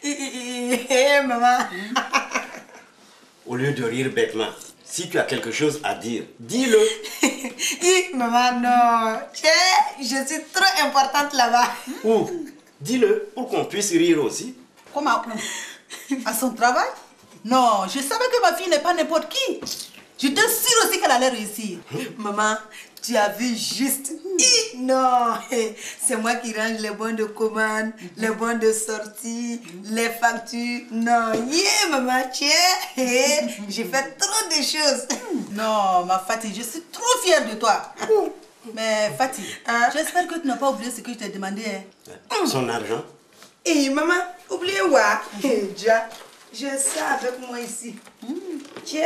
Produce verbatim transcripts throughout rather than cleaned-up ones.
Maman. Au lieu de rire bêtement, si tu as quelque chose à dire, dis-le. Maman, non. Je suis trop importante là-bas. Ou, dis-le pour qu'on puisse rire aussi. Comment? À son travail? Non, je savais que ma fille n'est pas n'importe qui. Je t'assure aussi qu'elle allait réussir. Maman, tu as vu juste. Non, c'est moi qui range les bons de commande, les bons de sortie, les factures. Non, yeah, maman, tiens, j'ai fait trop de choses. Non, ma Fatih, je suis trop fière de toi. Mais Fatih, hein? J'espère que tu n'as pas oublié ce que je t'ai demandé. Hein? Son argent? Et maman, oubliez quoi? Déjà, j'ai ça avec moi ici. Tiens.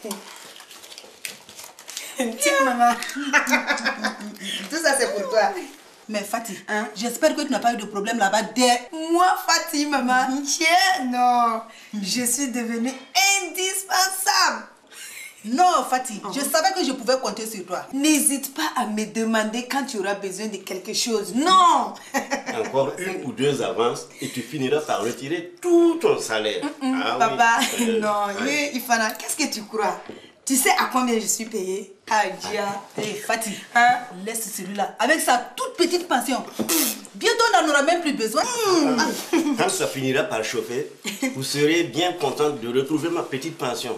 Tiens, maman. Tout ça, c'est pour toi. Mais Fatih, hein? J'espère que tu n'as pas eu de problème là-bas dès... Moi, Fatih, maman. Tiens, non. Je suis devenue indispensable. Non, Fatih, oh. Je savais que je pouvais compter sur toi. N'hésite pas à me demander quand tu auras besoin de quelque chose. Non. Encore une ou deux avances et tu finiras par retirer tout ton salaire. Mm -mm, ah, papa, oui. euh, non. Ouais. Ifana, qu'est-ce que tu crois? Tu sais à combien je suis payée? Ah, Dia. Hé, hey, Fatih, hein? Laisse celui-là. Avec sa toute petite pension. Bientôt, on n'en aura même plus besoin. Mm. Ah. Quand ça finira par chauffer, vous serez bien contente de retrouver ma petite pension.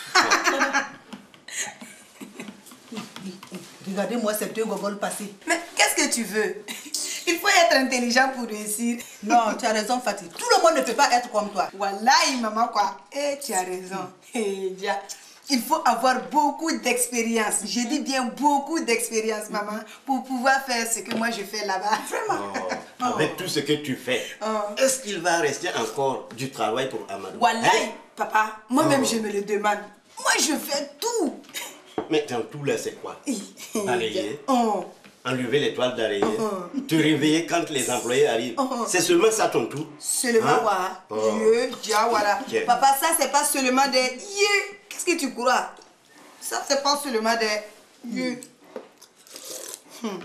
Regardez-moi ces deux gogoles passer. Mais qu'est-ce que tu veux? Il faut être intelligent pour réussir. Non, tu as raison, Fatih. Tout le monde ne peut pas être comme toi. Wallahi, maman, quoi. Eh, tu as raison. Eh, Dia. Il faut avoir beaucoup d'expérience. Je dis bien beaucoup d'expérience, maman, pour pouvoir faire ce que moi je fais là-bas. Vraiment. Oh, avec oh. tout ce que tu fais, oh. est-ce qu'il va rester encore du travail pour Amadou? Wallahi, hein? Papa, moi-même oh. je me le demande. Moi je fais tout. Mais dans tout là, c'est quoi? Balayer, oh. enlever les toiles d'araignée, oh. te réveiller quand les employés arrivent. Oh. C'est seulement ça ton tout? Seulement quoi? Hein? Oh. Dieu, Dia, voilà. Okay. Papa, ça c'est pas seulement des yeux. Qu'est-ce que tu crois? Ça c'est pas seulement des yeux. Hmm.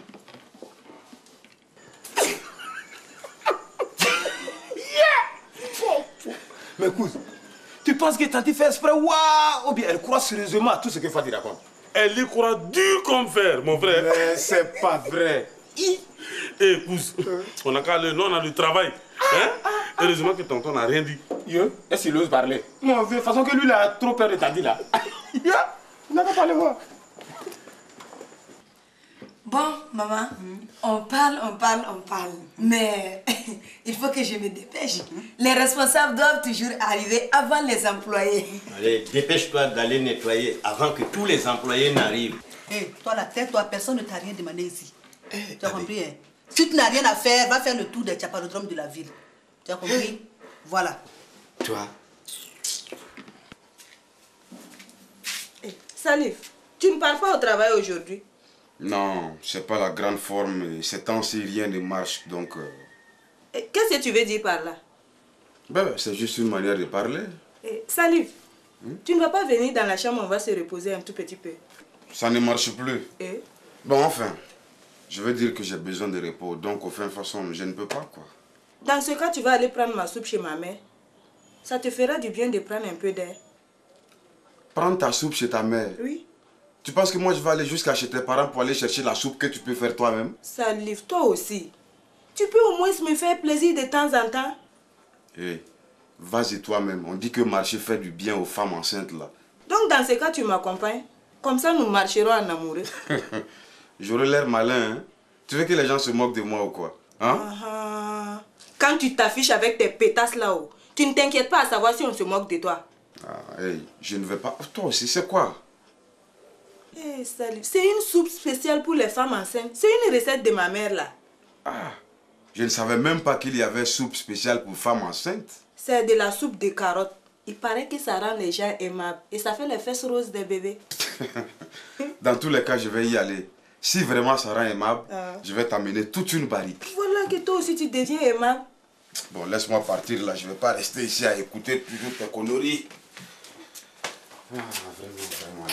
Mais écoute, tu penses que Tanti fait exprès, waouh, ou bien elle croit sérieusement à tout ce que Fatih raconte? Elle y croit dur comme fer, mon frère. Mais c'est pas vrai. Eh, écoute, on a qu'à le nom, on a du travail. Hein? Heureusement que tonton n'a rien dit. Yo, est-ce qu'il ose parler? Non, de toute façon que lui, il a trop peur de Tanti là. Il n'a pas parlé moi. Bon, maman, mm. on parle, on parle, on parle. Mais il faut que je me dépêche. Mm. Les responsables doivent toujours arriver avant les employés. Allez, dépêche-toi d'aller nettoyer avant que tous les employés n'arrivent. Hé, hey, toi la tête, toi, personne ne t'a rien demandé ici. Hey, tu as compris, hein? Si tu n'as rien à faire, va faire le tour des chaparodromes de la ville. Tu as compris? Hey. Voilà. Toi. Hey, Salif, tu ne pars pas au travail aujourd'hui? Non, c'est pas la grande forme. Ces temps-ci, rien ne marche, donc... Euh... Qu'est-ce que tu veux dire par là? Ben, c'est juste une manière de parler. Eh, Salif, hmm? Tu ne vas pas venir dans la chambre, on va se reposer un tout petit peu. Ça ne marche plus. Eh? Bon, enfin, je veux dire que j'ai besoin de repos, donc, au fin de façon, je ne peux pas, quoi. Dans ce cas, tu vas aller prendre ma soupe chez ma mère. Ça te fera du bien de prendre un peu d'air. Prendre ta soupe chez ta mère? Oui. Tu penses que moi je vais aller jusqu'à chez tes parents pour aller chercher la soupe que tu peux faire toi-même? Salif, toi aussi. Tu peux au moins me faire plaisir de temps en temps? Hé, hey, vas-y toi-même. On dit que marcher fait du bien aux femmes enceintes là. Donc dans ce cas, tu m'accompagnes? Comme ça, nous marcherons en amoureux. J'aurais l'air malin, hein? Tu veux que les gens se moquent de moi ou quoi? Hein? Uh-huh. Quand tu t'affiches avec tes pétasses là-haut, tu ne t'inquiètes pas à savoir si on se moque de toi. Ah, hey, je ne vais pas... Toi aussi, c'est quoi? Hey, Salif, c'est une soupe spéciale pour les femmes enceintes. C'est une recette de ma mère là. Ah, je ne savais même pas qu'il y avait soupe spéciale pour femmes enceintes. C'est de la soupe de carottes. Il paraît que ça rend les gens aimables et ça fait les fesses roses des bébés. Dans tous les cas, je vais y aller. Si vraiment ça rend aimable, ah. je vais t'amener toute une barrique. Voilà que toi aussi tu deviens aimable. Bon, laisse-moi partir là. Je ne vais pas rester ici à écouter toujours tes conneries. Ah, vraiment, vraiment.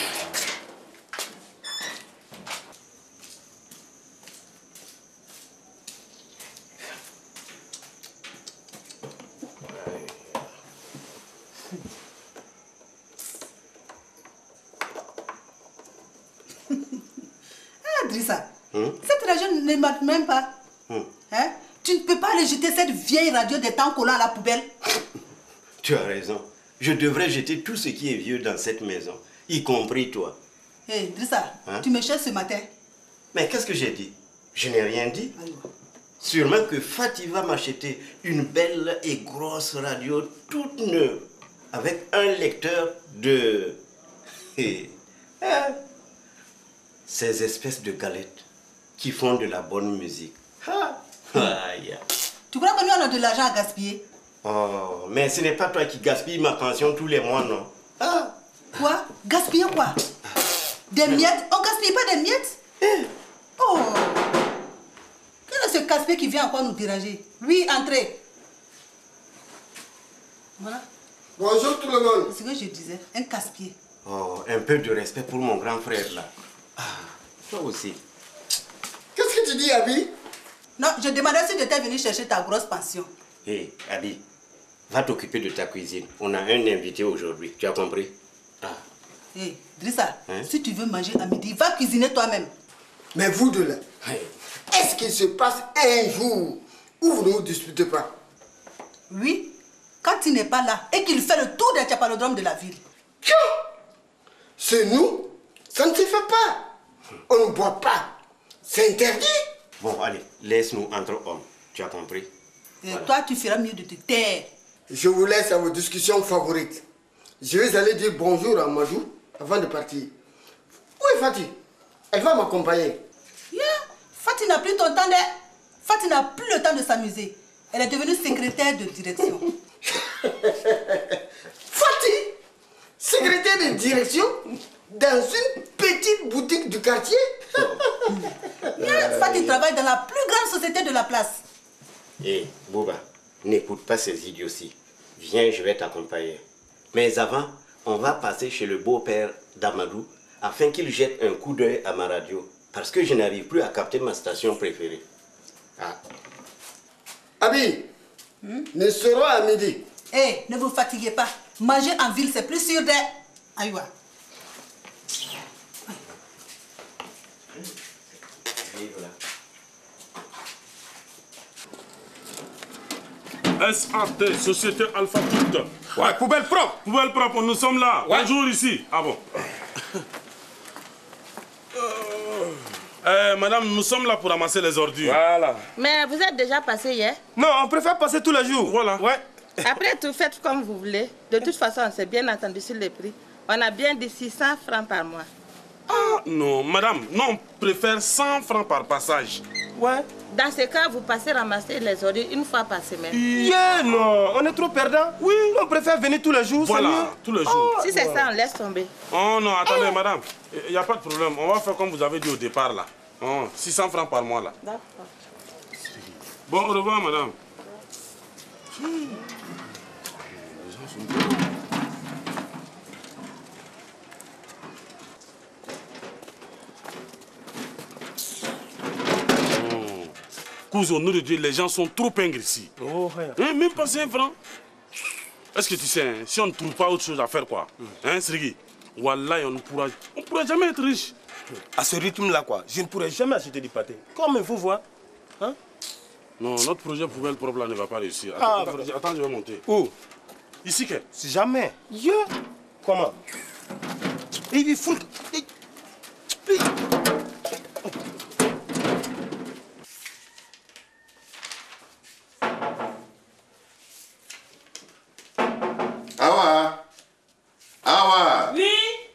Hum? Cette radio ne marche même pas. Hum. Hein? Tu ne peux pas aller jeter cette vieille radio des temps collants à la poubelle. Tu as raison. Je devrais jeter tout ce qui est vieux dans cette maison, y compris toi. Hé, hey, Drissa, Hein? tu me cherches ce matin. Mais qu'est-ce que j'ai dit? Je n'ai rien dit. Sûrement que Fatih va m'acheter une belle et grosse radio toute neuve, avec un lecteur de... Ah. Ces espèces de galettes qui font de la bonne musique. Ah. Ah, yeah. Tu crois que nous on a de l'argent à gaspiller? Oh, mais ce n'est pas toi qui gaspille ma pension tous les mois, non? Ah. Quoi? Gaspiller quoi? Des miettes? On gaspille pas des miettes? Oh! Quel est ce casse-pied qui vient encore nous déranger? Oui, entrez. Voilà. Bonjour tout le monde. C'est ce que je disais, un casse-pied. Oh, un peu de respect pour mon grand frère là. Ah, toi aussi. Qu'est-ce que tu dis, Abi? Non, je demandais si tu étais venu chercher ta grosse pension. Hé, hey, Abi, va t'occuper de ta cuisine. On a un invité aujourd'hui, tu as compris? Ah. Hé, hey, Drissa, Hein? si tu veux manger à midi, va cuisiner toi-même. Mais vous deux là, Hey. est-ce qu'il se passe un jour où vous ne vous disputez pas? Oui, quand il n'est pas là et qu'il fait le tour des chapalodromes de la ville. Tiens, c'est nous, ça ne se fait pas. On ne boit pas. C'est interdit. Bon, allez, laisse-nous entre hommes. Tu as compris? Et Voilà. toi, tu feras mieux de te taire. Je vous laisse à vos discussions favorites. Je vais aller dire bonjour à Madou avant de partir. Où est Fatih? Elle va m'accompagner. Yeah. Fatih n'a plus ton temps de... Fatih n'a plus le temps de s'amuser. Elle est devenue secrétaire de direction. Fatih, secrétaire de direction dans une petite boutique du quartier. Yeah. Fatih travaille dans la plus grande société de la place. Hé, hey, Bouba, n'écoute pas ces idioties. Viens, je vais t'accompagner. Mais avant, on va passer chez le beau-père d'Amadou afin qu'il jette un coup d'œil à ma radio. Parce que je n'arrive plus à capter ma station préférée. Ah. Abi, hmm? Nous serons à midi. Hé, hey, ne vous fatiguez pas. Manger en ville, c'est plus sûr de... Aïwa. S A T, Société Alpha Toute. Ouais, poubelle propre. Poubelle propre, nous sommes là. Ouais. Bonjour ici. Ah bon. Euh, madame, nous sommes là pour ramasser les ordures. Voilà. Mais vous êtes déjà passé hier? Non, on préfère passer tous les jours. Voilà. Ouais. Après tout, faites comme vous voulez. De toute façon, on s'est bien entendu sur les prix. On a bien dit six cents francs par mois. Ah, non, madame, non, on préfère cent francs par passage. Ouais. Dans ce cas, vous passez ramasser les ordures une fois par semaine. Yeah, non, on est trop perdants. Oui. On préfère venir tous les jours. Voilà, tous les jours. Si c'est ça, on laisse tomber. Oh non, attendez, madame. Il n'y a pas de problème. On va faire comme vous avez dit au départ, là. Oh, six cents francs par mois, là. D'accord. Bon, au revoir, madame. Cousin, au nom de Dieu, les gens sont trop pingres ici. Oh, ouais. Hein, même pas cinq francs. Est-ce que tu sais, hein, si on ne trouve pas autre chose à faire, quoi, hein, Srigi, Wallah, on ne pourra, on pourra jamais être riche. À ce rythme-là, quoi, je ne pourrais jamais acheter du pâté. Comme il faut voir. Hein? Non, notre projet poubelle propre là ne va pas réussir. Ah, Attends, vrai. attends, je vais monter. Où? Ici, que Si jamais. Yeah. Comment? Il faut... Awa. Awa. Oui,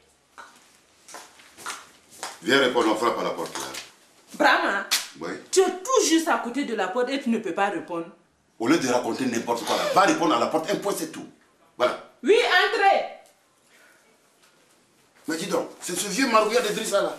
Viens répondre, on frappe à la porte là. Brahma, Oui. tu es tout juste à côté de la porte et tu ne peux pas répondre. Au lieu de raconter n'importe quoi là, va répondre à la porte, un point c'est tout. Voilà. Oui, entrez. Mais dis donc, c'est ce vieux marouillard de Drissa là.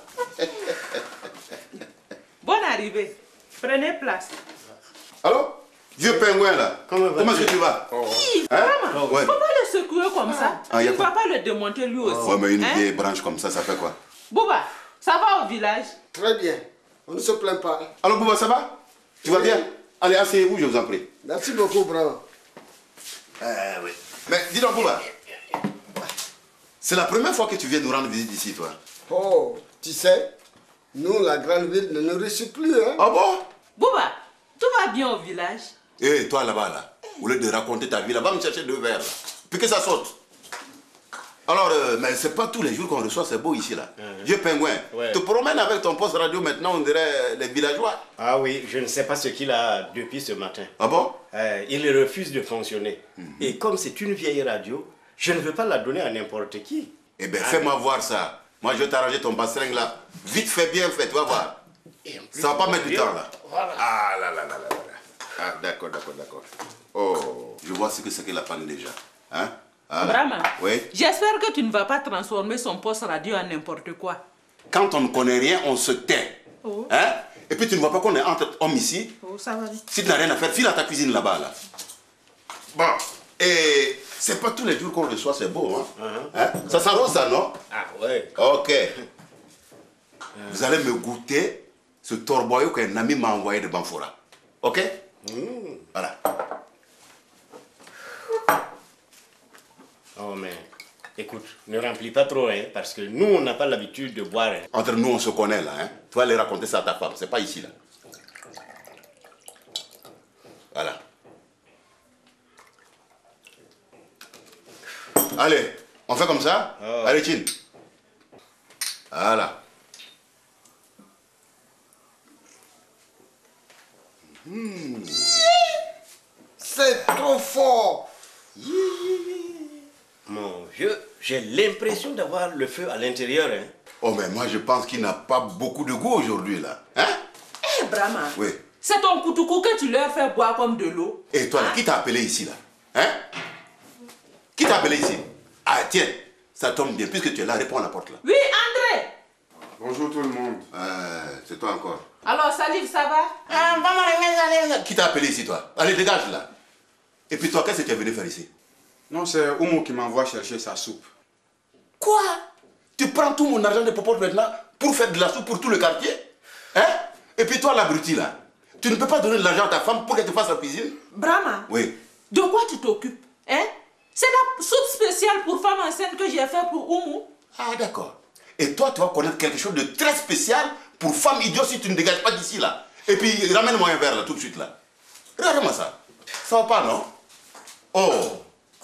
Bonne arrivée. Prenez place. Allô? Vieux pingouin là. Comment vas-tu? Comment est-ce que tu vas? Hi, Hein? Brahma, Ouais. faut pas le secouer comme ça. Ah, y Il a ne pas- va pas le démonter lui aussi. Ouais, mais une Hein? vieille branche comme ça, ça fait quoi? Bouba, ça va au village? Très bien. On ne se plaint pas. Alors Bouba, ça va? Tu vas bien? Allez, asseyez-vous, je vous en prie. Merci beaucoup, Brahma. Euh, oui. Mais dis donc Bouba, c'est la première fois que tu viens nous rendre visite ici, toi. Oh, tu sais, Nous, la grande ville ne nous reçoit plus. Hein? Ah bon? Bouba, tout va bien au village? Eh, hey, toi là-bas, là, au lieu de raconter ta vie, là, va me chercher deux verres, là. Puis que ça saute. Alors, euh, mais c'est pas tous les jours qu'on reçoit, c'est beau ici, là. Mmh. Vieux pingouin, ouais. Te promènes avec ton poste radio maintenant, on dirait les villageois. Ah oui, je ne sais pas ce qu'il a depuis ce matin. Ah bon? euh, Il refuse de fonctionner. Mmh. Et comme c'est une vieille radio, je ne veux pas la donner à n'importe qui. Eh bien, ah, fais-moi voir ça. Moi, je vais t'arranger ton bastring, là. Vite fait, bien fait, tu vas voir. Ça va pas mettre du temps, là. Voilà. Ah là là là là là. Ah, d'accord, d'accord, d'accord. Oh, je vois ce que c'est que la panne déjà. Hein? Ah, Brahma, oui? J'espère que tu ne vas pas transformer son poste radio en n'importe quoi. Quand on ne connaît rien, on se tait. Oh. Hein? Et puis tu ne vois pas qu'on est entre hommes ici? Oh, ça va. Si tu n'as rien à faire, file à ta cuisine là-bas. Là. Bon, et c'est pas tous les jours qu'on reçoit, c'est beau, hein? Uh-huh. Hein? Ça sent rose, ça, non? Ah ouais. Ok. Vous allez me goûter ce torboyau qu'un ami m'a envoyé de Banfora. Ok? Mmh. Voilà. Oh, mais écoute, ne remplis pas trop, hein, parce que nous, on n'a pas l'habitude de boire. Hein. Entre nous, on se connaît, là. Hein. Tu vas aller raconter ça à ta femme, c'est pas ici, là. Voilà. Allez, on fait comme ça? Oh. Allez, Chin. Voilà. Mmh. C'est trop fort. Mon vieux, j'ai l'impression d'avoir le feu à l'intérieur. Hein. Oh, mais moi, je pense qu'il n'a pas beaucoup de goût aujourd'hui, là. Hein? Eh, hey, Brahma. Oui. C'est ton koutoukou que tu leur fais boire comme de l'eau. Et toi, hein? Qui t'a appelé ici, là? Hein? Qui t'a appelé ici? Ah, tiens, ça tombe bien, puisque tu es là, réponds à la porte, là. Oui, André. Bonjour tout le monde. Euh, c'est toi encore. Alors, Salif, ça va? Ah, maman, qui t'a appelé ici, toi? Allez, dégage, là. Et puis toi, qu'est-ce que tu es venu faire ici? Non, c'est Oumo qui m'envoie chercher sa soupe. Quoi? Tu prends tout mon argent de popote maintenant pour faire de la soupe pour tout le quartier? Hein? Et puis toi, l'abruti, là, tu ne peux pas donner de l'argent à ta femme pour qu'elle te fasse la cuisine? Brahma. Oui. De quoi tu t'occupes? Hein? C'est la soupe spéciale pour femmes enceintes que j'ai fait pour Oumou. Ah, d'accord. Et toi, tu vas connaître quelque chose de très spécial pour femmes idiotes si tu ne dégages pas d'ici, là. Et puis, ramène-moi un verre, là, tout de suite, là. Regarde-moi ça. Ça va pas, non? Oh!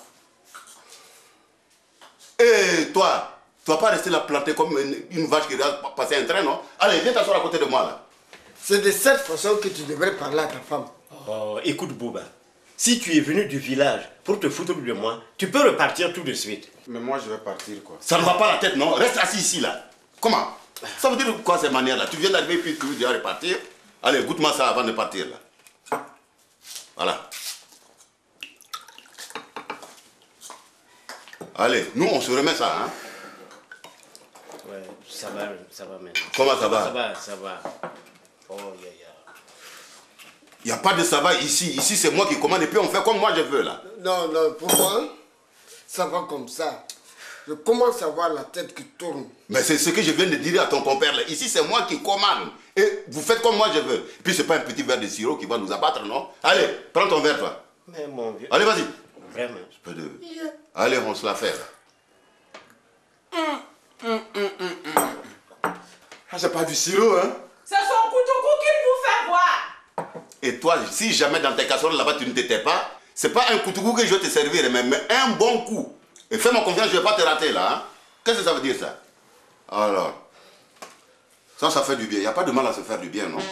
Et toi, tu vas pas rester là planté comme une, une vache qui va passer un train, non? Allez, viens t'asseoir à côté de moi, là. C'est de cette façon que tu devrais parler à ta femme. Oh, écoute, Bouba. Si tu es venu du village pour te foutre de moi, tu peux repartir tout de suite. Mais moi, je vais partir, quoi. Ça ne va pas la tête, non? Reste assis ici, là. Comment? Ça veut dire quoi, ces manières-là? Tu viens d'arriver puis tu veux déjà repartir? Allez, goûte-moi ça avant de partir, là. Voilà. Allez, nous, on se remet ça, hein? Ouais, ça va, ça va maintenant. Comment ça va? Ça va, ça va. Oh, yeah, yeah. Il n'y a pas de ça va ici. Ici, c'est moi qui commande et puis on fait comme moi je veux, là. Non, non, pour moi, ça va comme ça. Je commence à voir la tête qui tourne. Mais c'est ce que je viens de dire à ton compère, là. Ici, c'est moi qui commande. Et vous faites comme moi je veux. Et puis, c'est pas un petit verre de sirop qui va nous abattre, non? Allez, prends ton verre, toi. Mais mon vieux... Allez, vas-y. Vraiment. Peu de... yeah. Allez, on se la fait. Hum, hum, hum, hum, hum. Ah, c'est pas du sirop, hein? C'est son koutoukou qu'il vous fait boire. Et toi, si jamais dans tes casseroles là-bas tu ne t'étais pas, c'est pas un koutoukou que je vais te servir, mais, mais un bon coup. Et fais-moi confiance, je ne vais pas te rater là. Hein? Qu'est-ce que ça veut dire ça? Alors, ça, ça fait du bien. Il n'y a pas de mal à se faire du bien, non?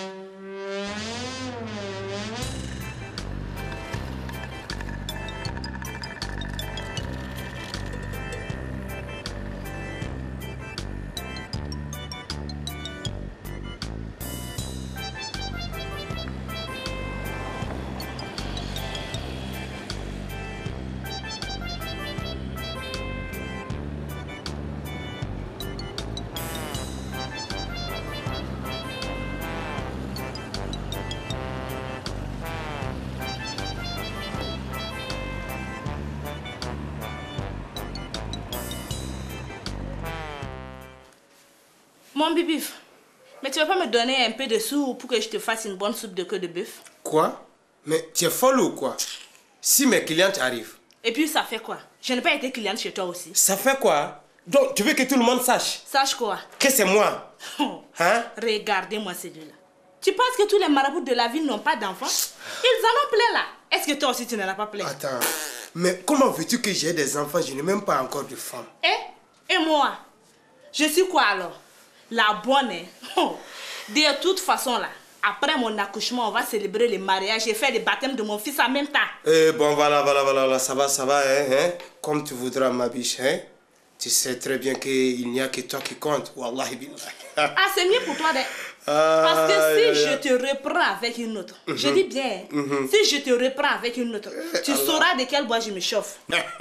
Mon bibif, mais tu vas pas me donner un peu de sous pour que je te fasse une bonne soupe de queue de bœuf? Quoi? Mais tu es folle ou quoi? Si mes clientes arrivent. Et puis ça fait quoi? Je n'ai pas été cliente chez toi aussi. Ça fait quoi? Donc, tu veux que tout le monde sache? Sache quoi? Que c'est moi. Hein? Regardez-moi celui-là. Tu penses que tous les marabouts de la ville n'ont pas d'enfants? Ils en ont plein là. Est-ce que toi aussi tu n'en as pas plein? Attends, mais comment veux-tu que j'ai des enfants? Je n'ai même pas encore de femme. Eh? Et moi? Je suis quoi alors? La bonne, hein? De toute façon là, après mon accouchement, on va célébrer le mariage et faire le baptême de mon fils en même temps. Eh bon, voilà, voilà, voilà, ça va, ça va, hein, hein? Comme tu voudras, ma biche, hein? Tu sais très bien qu'il n'y a que toi qui compte. Wallahi billah. Ah, c'est mieux pour toi, de... Ah, Parce que si yeah, je yeah. te reprends avec une autre, Mm-hmm. je dis bien, Mm-hmm. si je te reprends avec une autre, tu Allah. sauras de quel bois je me chauffe.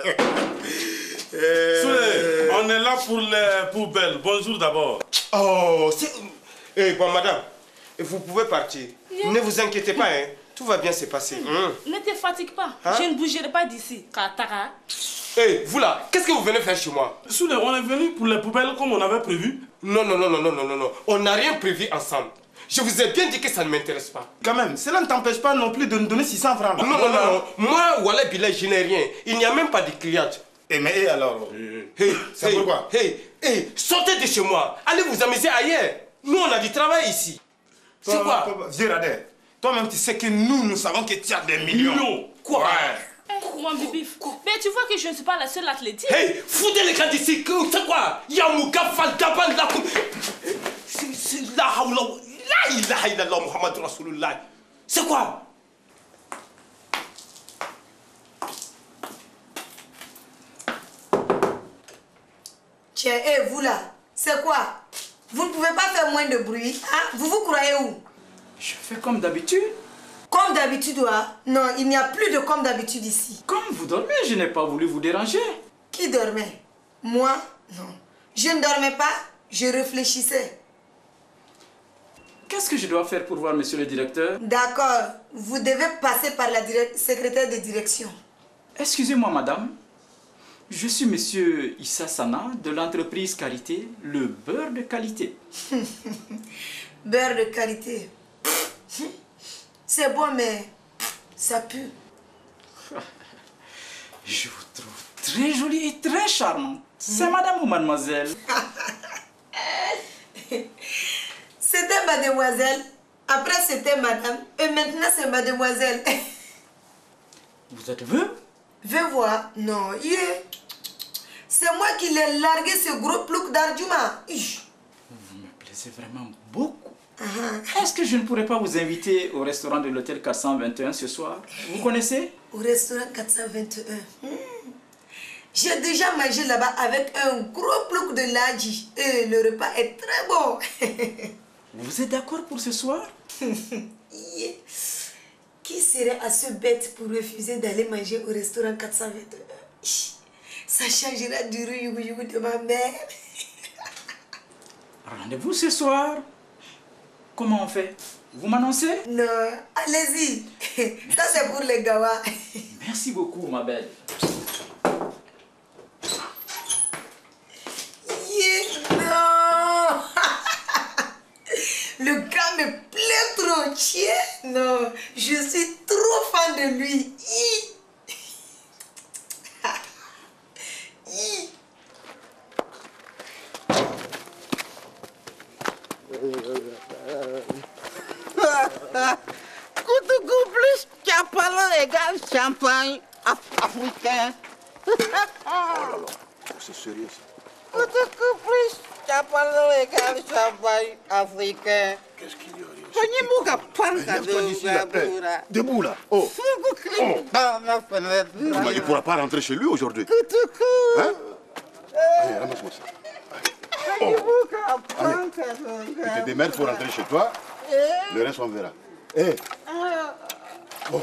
Souley, on est là pour les poubelles. Bonjour d'abord. Oh, c'est... Eh, bon, madame, vous pouvez partir. Yeah. Ne vous inquiétez pas, hein. Tout va bien se passer. Mm. Ne te fatigue pas, Hein? je ne bougerai pas d'ici. Katara. Eh, vous là, qu'est-ce que vous venez faire chez moi? Souley, on est venu pour les poubelles comme on avait prévu. Non, non, non, non, non, non, non, non. On n'a rien prévu ensemble. Je vous ai bien dit que ça ne m'intéresse pas. Quand même, cela ne t'empêche pas non plus de nous donner six cents francs. Non, non, non, non. Moi, Wallah Billah, je n'ai rien. Il n'y a même pas de cliente. Et mais et alors? Hey, c'est hey, pourquoi? Hey, hey, sortez de chez moi. Allez vous amuser ailleurs. Nous, on a du travail ici. C'est quoi? Vieux Radin, toi-même tu sais que nous, nous savons que tu as des millions. Millions? Quoi? Ouais. Eh, mon bibi, mais tu vois que je ne suis pas la seule athlétique. Hey, foutez les gars d'ici. C'est quoi? Yamouka Faltaban la kou- C'est c'est la hawla. La ilaha illallah Muhammad Rasulullah. C'est quoi? Tiens, hé, vous là, c'est quoi? Vous ne pouvez pas faire moins de bruit, hein? Vous vous croyez où? Je fais comme d'habitude. Comme d'habitude, hein? Non, il n'y a plus de comme d'habitude ici. Comme vous dormez, je n'ai pas voulu vous déranger. Qui dormait? Moi? Non. Je ne dormais pas, je réfléchissais. Qu'est-ce que je dois faire pour voir monsieur le directeur? D'accord, vous devez passer par la direct- secrétaire de direction. Excusez-moi, madame. Je suis monsieur Issa Sana de l'entreprise qualité, le beurre de qualité. Beurre de qualité. C'est bon, mais ça pue. Je vous trouve très jolie et très charmante. C'est madame ou mademoiselle? C'était mademoiselle, après c'était madame, et maintenant c'est mademoiselle. Vous êtes veuve? Veux voir? Non, yeah. C'est moi qui l'ai largué ce gros plouc d'arguments. Vous me plaisez vraiment beaucoup. Est-ce que je ne pourrais pas vous inviter au restaurant de l'hôtel quatre cent vingt et un ce soir? Vous connaissez? Au restaurant quatre cent vingt et un. Hmm. J'ai déjà mangé là-bas avec un gros plouc de ladji. Et le repas est très bon. Vous êtes d'accord pour ce soir? Yeah. Qui serait assez bête pour refuser d'aller manger au restaurant quatre cent vingt et un? Ça changera du roux de ma mère. Rendez-vous ce soir. Comment on fait? Vous m'annoncez? Non, allez-y. Ça c'est pour les gawas. Merci beaucoup, ma belle. Yeah, non. Le gars me plaît trop, tiens. Non, je suis trop fan de lui. Hi. Hi. Coutou plus champagne égale champagne af- africain. C'est sérieux ça. Coutou plus champagne égale champagne africain. Qu'est-ce qu'il y a? Pognimuka panka Lève-toi d'ici là. de Eh, debout là. Oh. Fugu clim dans la fenêtre. Mais il ne pourra pas rentrer chez lui aujourd'hui. Coutou. Hein? Allez, ramasse-moi ça. Pognimuka panka Tu de te démerdes pour rentrer chez toi. Le reste, on verra. Eh. Bon.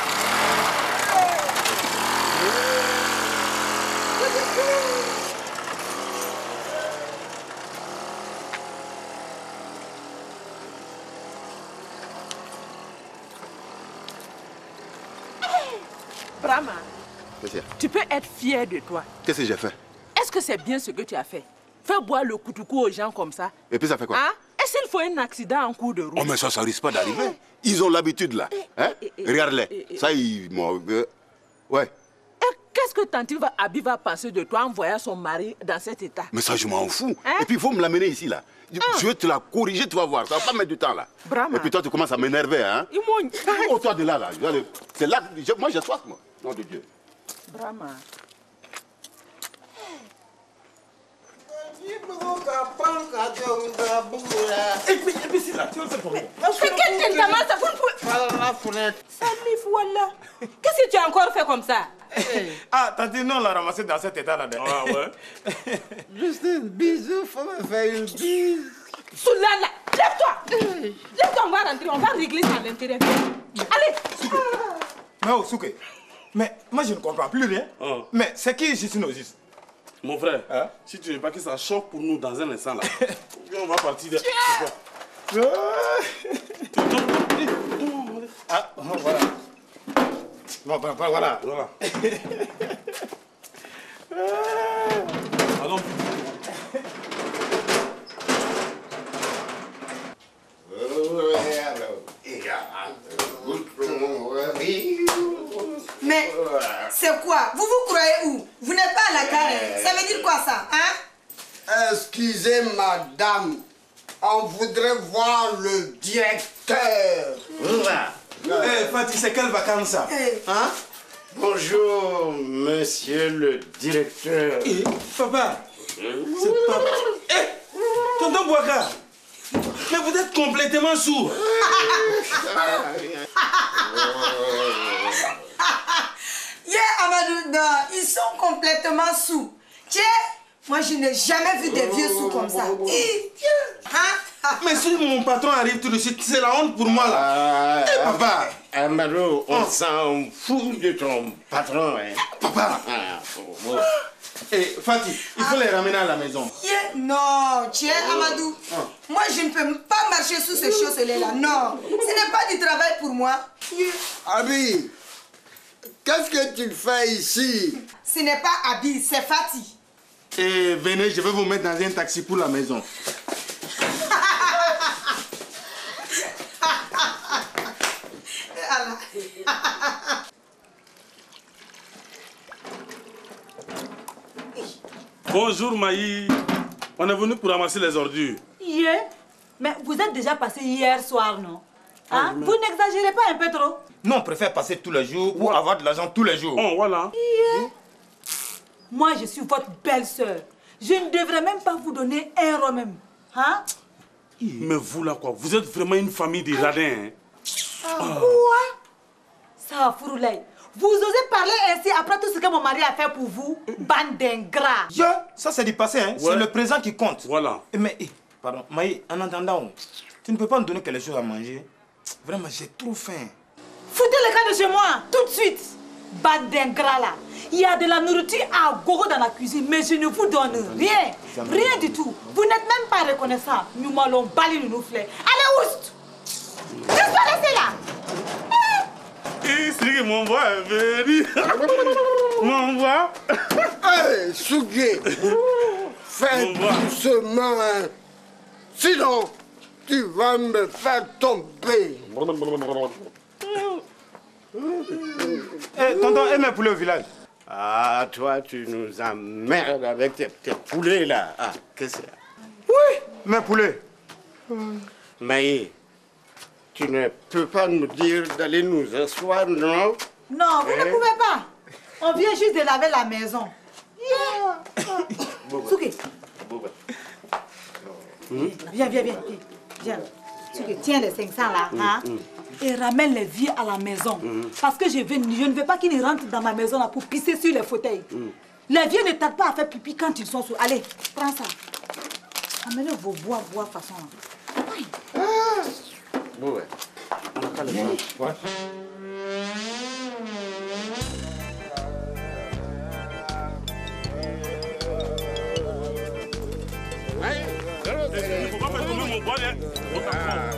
Brahma, Qu'est-ce qu'il y a? tu peux être fier de toi. Qu'est-ce que j'ai fait? Est-ce que c'est bien ce que tu as fait? Fais boire le koutoukou aux gens comme ça. Et puis ça fait quoi? Hein? Et s'il faut un accident en cours de route? Oh, mais ça, ça risque pas d'arriver. Ils ont l'habitude là. Hein? Regarde-les. Ça, ils m'ont. euh, Ouais. Et qu'est-ce que Tante va, Abi va penser de toi en voyant son mari dans cet état? Mais ça, je m'en fous. Hein? Et puis, il faut me l'amener ici, là. Je, Ah. je vais te la corriger, tu vas voir. Ça va pas mettre du temps, là. Brahma. Et puis, toi, tu commences à m'énerver, hein. Oh, toi, de là, là. C'est là que je- moi, j'ai soif, moi. Nom de Dieu. Brahma. Et puis, et puis, c'est là, tu vas le faire pour moi. Mais quel gentleman, ça fout la fenêtre. Salif, voilà. Qu'est-ce que tu as encore fait comme ça? Ah, tante, non, on l'a ramassé dans cet état-là. Ah ouais. Juste un bisou, faut me faire une bise. Soulala, lève-toi. Lève-toi, on va rentrer, on va régler ça à l'intérieur. Allez. Mais oh, Souké, mais moi je ne comprends plus rien. Mais c'est qui Justine au juste? Mon frère, si tu veux pas que ça choque pour nous dans un instant là, on va partir de... Ah, oh, voilà. Bon, bah, bah, voilà. Voilà. Allons. Mais c'est quoi? Vous vous croyez où? Vous n'êtes pas à la carrière. Ça veut dire quoi ça? Hein? Excusez madame, on voudrait voir le directeur. Eh, Fatih, c'est quelle vacance ça? Hein? Bonjour, monsieur le directeur. Eh, papa, c'est papa. Eh, tonton Bouaka, mais vous êtes complètement sourd. Yeah, Amadou, non, ils sont complètement sous. Tiens, moi je n'ai jamais vu des vieux sous comme ça. Hi, hein? Mais si mon patron arrive tout de suite, c'est la honte pour moi là. Eh, papa. Amadou, on s'en fout de ton patron. Hein. Papa. Eh, Fatih, il faut les ramener à la maison. Yeah, non, tiens, Amadou. Moi je ne peux pas marcher sous ces chausselets-là. Non, ce n'est pas du travail pour moi. Yeah. Abi, qu'est-ce que tu fais ici? Ce n'est pas Abi, c'est Fatih. Et venez, je vais vous mettre dans un taxi pour la maison. Bonjour Maï. On est venu pour ramasser les ordures. Hier? Mais vous êtes déjà passé hier soir, non? Hein? Vous n'exagérez pas un peu trop? Non, on préfère passer tous les jours ou avoir de l'argent tous les jours. Oh, voilà. Hier? Moi, je suis votre belle-sœur. Je ne devrais même pas vous donner un rond même. Hein? Mais vous là quoi, vous êtes vraiment une famille de radins. Hein? Ah, quoi? Ça, Fouroulaye. Vous osez parler ainsi après tout ce que mon mari a fait pour vous? Bande d'ingrats. Je, ça c'est du passé, hein? Ouais. C'est le présent qui compte. Voilà. Mais, eh, pardon, Maï, en attendant, tu ne peux pas me donner quelque chose à manger? Vraiment, j'ai trop faim. Foutez le cas de chez moi, tout de suite. Bande d'ingrats là. Il y a de la nourriture à gogo dans la cuisine, mais je ne vous donne rien. Rien du tout. Vous n'êtes même pas reconnaissant. Nous m'allons balayer nous fleurs. Allez, oust! Qu'est-ce que laissez là? Et c'est mon voix est venu. Mon voix. Hé, Sougué, fais doucement, hein. Sinon, tu vas me faire tomber. Eh, tonton, et mes poulets au village? Ah, toi, tu nous emmerdes avec tes, tes poulets là. Ah, qu'est-ce que c'est? Oui, mes poulets. Maï, tu ne peux pas nous dire d'aller nous asseoir, non? Non, vous Eh? ne pouvez pas. On vient juste de laver la maison. Souké. Viens, viens, viens. viens. viens. Souké, tiens les cinq cents là. Hein? Et ramène les vieux à la maison. Parce que je, veux, je ne veux pas qu'ils rentrent dans ma maison là pour pisser sur les fauteuils. Les vieux ne tardent pas à faire pipi quand ils sont sous. Allez, prends ça. Amenez vos bois, bois façon. Ah. Bon, ouais. On n'a qu'à le prendre. Ouais. Il ne faut pas faire tomber mon bois. Hein?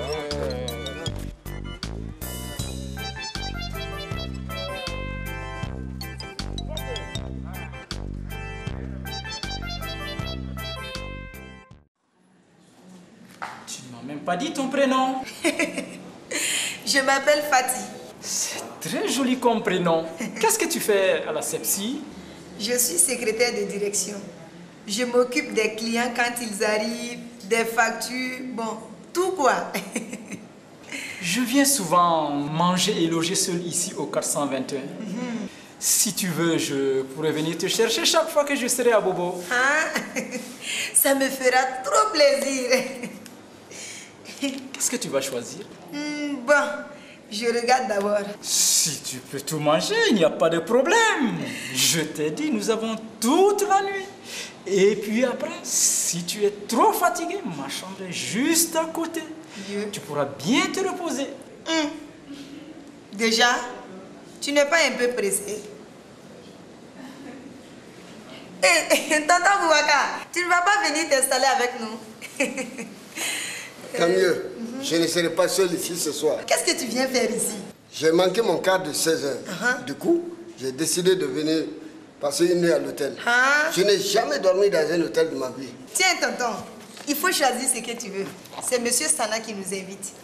Tu ne m'as même pas dit ton prénom. Je m'appelle Fatih. C'est très joli comme prénom. Qu'est-ce que tu fais à la Sepsi? Je suis secrétaire de direction. Je m'occupe des clients quand ils arrivent, des factures, bon, tout quoi. Je viens souvent manger et loger seul ici au quatre cent vingt et un. Mm-hmm. Si tu veux, je pourrais venir te chercher chaque fois que je serai à Bobo. Ah, ça me fera trop plaisir. Qu'est-ce que tu vas choisir? mm, Bon, je regarde d'abord. Si tu peux tout manger, il n'y a pas de problème. Je t'ai dit, nous avons toute la nuit. Et puis après, si tu es trop fatigué, ma chambre est juste à côté. Dieu. Tu pourras bien te reposer. Hum. Déjà, tu n'es pas un peu pressé? Hé, hey, tonton Bouaka, tu ne vas pas venir t'installer avec nous? Tant mieux. Mm-hmm. Je ne serai pas seul ici ce soir. Qu'est-ce que tu viens faire ici? J'ai manqué mon quart de seize heures. Uh-huh. Du coup, j'ai décidé de venir passer une nuit à l'hôtel. Uh-huh. Je n'ai jamais dormi dans un hôtel de ma vie. Tiens, tonton, il faut choisir ce que tu veux. C'est monsieur Sana qui nous invite.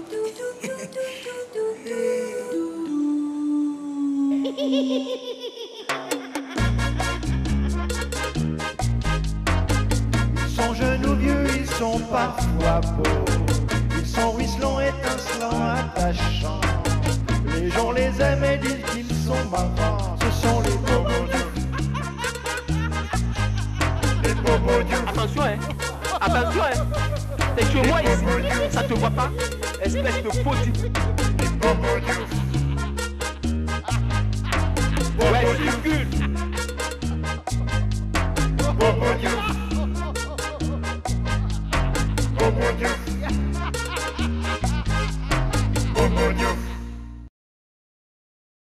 Ils sont jeunes ou vieux, ils sont parfois beaux. Ils sont ruisselants, étincelants, attachants. Les gens les aiment et disent qu'ils sont marrants. Ce sont les bobos Diouf. Les bobos Diouf. Attention, hein. Attention, hein. T'es chez moi ici, ça te voit pas? Espèce de faux type. Les bobos Diouf. Ouais, circule. Bobo Diouf.